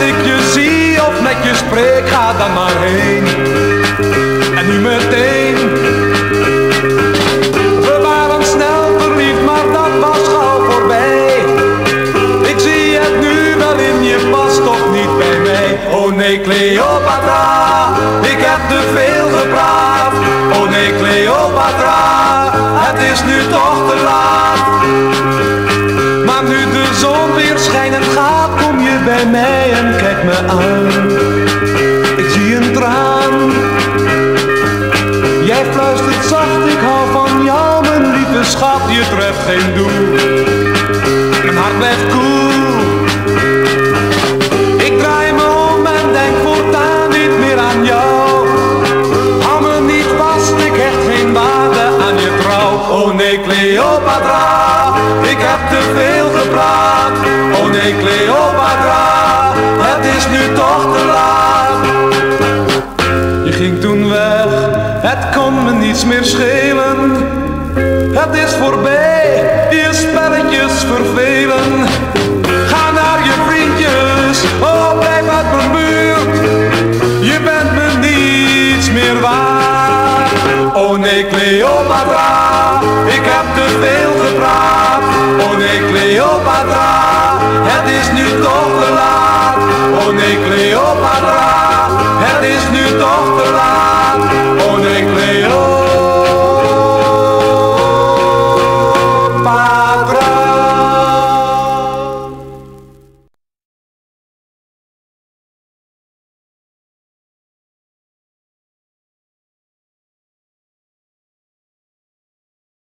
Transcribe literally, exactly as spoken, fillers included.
ik je zie of met je spreek, ga dan maar heen. En nu meteen. We waren snel verliefd, maar dat was gauw voorbij. Ik zie het nu wel in, je past toch niet bij mij. Oh nee Cleopatra, ik heb te veel gepraat. Oh nee Cleopatra, het is nu toch te laat. Maar nu de zon weer schijnend gaat, kom je bij mij en kijk me aan. Ik zie een traan. Jij fluistert zacht, ik hou van jou, mijn lieve schat, je treft geen doel. Mijn hart blijft koel. Ik draai me om en denk voortaan niet meer aan jou. Hou me niet vast, ik hecht geen waarde aan je trouw. Oh nee Cleopatra, ik heb te veel gepraat. Oh nee Cleopatra, het is nu toch te laat. Je ging toen weg, het kon me niets meer schelen. Het is voorbij, je spelletjes vervelen. Ga naar je vriendjes, oh blijf uit mijn buurt. Je bent me niets meer waard. Oh nee Cleopatra, ik heb te veel gepraat. Oh nee Cleopatra, het is nu toch te laat. Oh nee Cleopatra, het is nu toch te laat. Oh nee Cleopatra.